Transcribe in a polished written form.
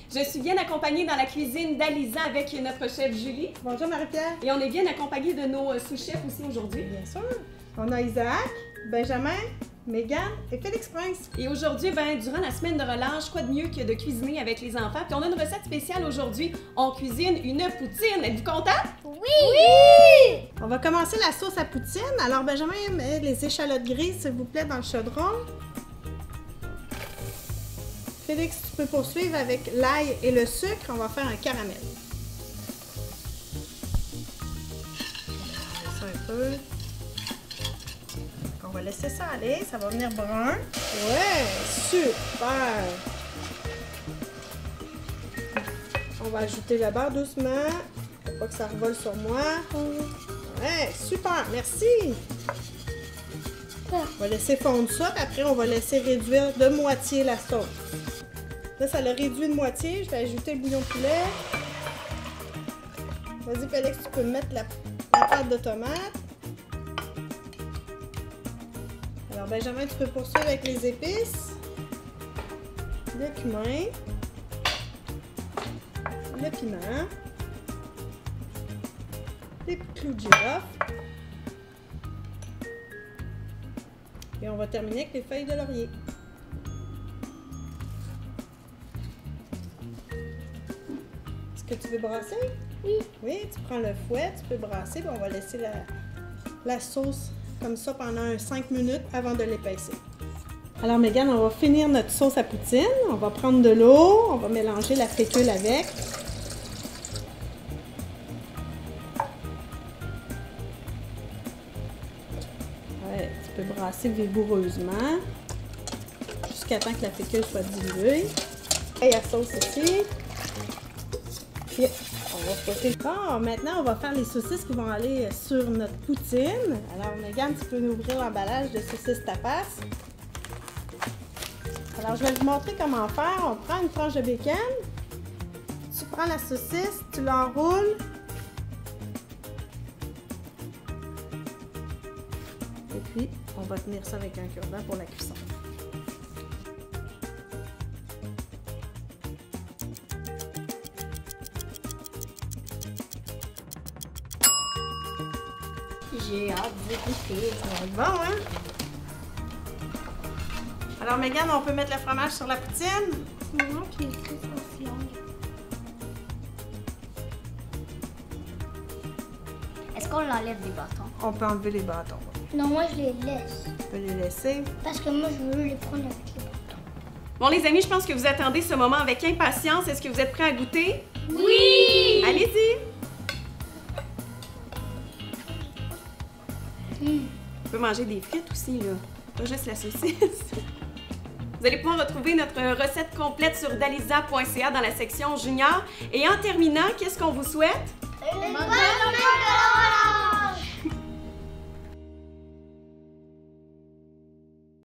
Je suis bien accompagnée dans la cuisine d'Alisa avec notre chef Julie. Bonjour Marie-Pierre. Et on est bien accompagnés de nos sous-chefs aussi aujourd'hui. Bien sûr. On a Isaac, Benjamin, Mégane et Félix Prince. Et aujourd'hui, durant la semaine de relâche, quoi de mieux que de cuisiner avec les enfants? Puis on a une recette spéciale aujourd'hui. On cuisine une poutine. Êtes-vous contents? Oui! On va commencer la sauce à poutine. Alors Benjamin, met les échalotes grises, s'il vous plaît, dans le chaudron. Félix, tu peux poursuivre avec l'ail et le sucre. On va faire un caramel. On va ça un peu. On va laisser ça aller. Ça va venir brun. Ouais, super! On va ajouter le beurre doucement. Faut pas que ça revole sur moi. Ouais, super, merci! On va laisser fondre ça, puis après on va laisser réduire de moitié la sauce. Là, ça l'a réduit de moitié. Je vais ajouter le bouillon de poulet. Vas-y, Félix, tu peux mettre la pâte de tomate. Alors, Benjamin, tu peux poursuivre avec les épices. Le cumin. Le piment. Les clous de girofle. Et on va terminer avec les feuilles de laurier. Est-ce que tu veux brasser? Oui. Oui, tu prends le fouet, tu peux brasser, puis on va laisser la sauce comme ça pendant 5 minutes avant de l'épaisser. Alors Mégane, on va finir notre sauce à poutine. On va prendre de l'eau, on va mélanger la fécule avec. Ouais, tu peux brasser vigoureusement jusqu'à temps que la fécule soit diluée. Et la sauce ici. Puis, on va frotter. Bon, maintenant, on va faire les saucisses qui vont aller sur notre poutine. Alors, Mégane, tu peux nous ouvrir l'emballage de saucisses tapas. Alors, je vais vous montrer comment faire. On prend une tranche de bacon. Tu prends la saucisse, tu l'enroules. Et puis, on va tenir ça avec un cure-dent pour la cuisson. J'ai hâte de goûter. Ça va être bon, hein? Alors, Mégane, on peut mettre le fromage sur la poutine? Non, puis les trucs sont longues. Est-ce qu'on l'enlève des bâtons? On peut enlever les bâtons. Non, moi je les laisse. On peut les laisser. Parce que moi je veux les prendre avec les bâtons. Bon, les amis, je pense que vous attendez ce moment avec impatience. Est-ce que vous êtes prêts à goûter? Oui! Allez-y! On peut manger des frites aussi, là. Pas juste la saucisse. Vous allez pouvoir retrouver notre recette complète sur dalisa.ca dans la section junior. Et en terminant, qu'est-ce qu'on vous souhaite? Une bonne journée de